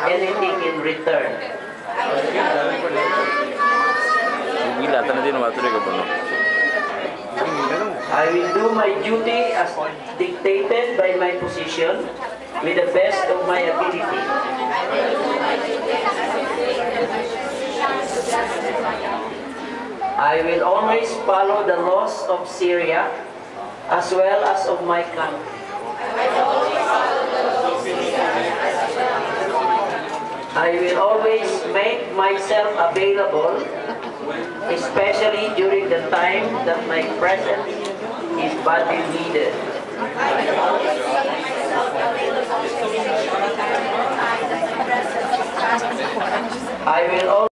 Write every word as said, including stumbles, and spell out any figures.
anything in return. I will do my duty as dictated by my position with the best of my ability. I will always follow the laws of Syria as well as of my country. I will always make myself available, especially during the time that my presence is badly needed. I will